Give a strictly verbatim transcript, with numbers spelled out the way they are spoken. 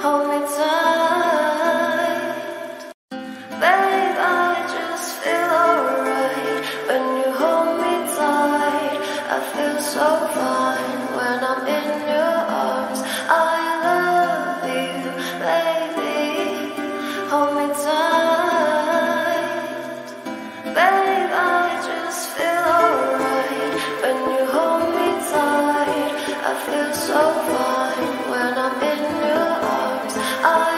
hold me tight. Babe, I just feel alright when you hold me tight. I feel so fine when I'm in your arms. I love you, baby, hold me tight. Babe, I just feel alright when you hold me tight. I feel so fine when I'm in your arms. I